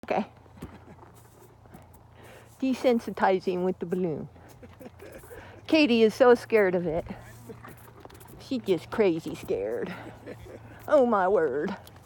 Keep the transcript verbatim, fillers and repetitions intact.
Okay. Desensitizing with the balloon. Katie is so scared of it. She's just crazy scared. Oh my word.